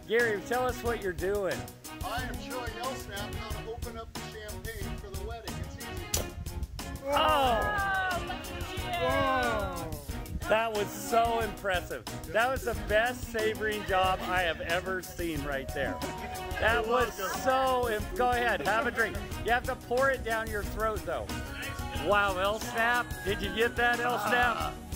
Gary, tell us what you're doing. I am showing Snap how to open up the champagne for the wedding. It's easy. Oh! That was so impressive. That was the best sabering job I have ever seen right there. That was so, go ahead, have a drink. You have to pour it down your throat though. Wow, Snap, did you get that, Snap?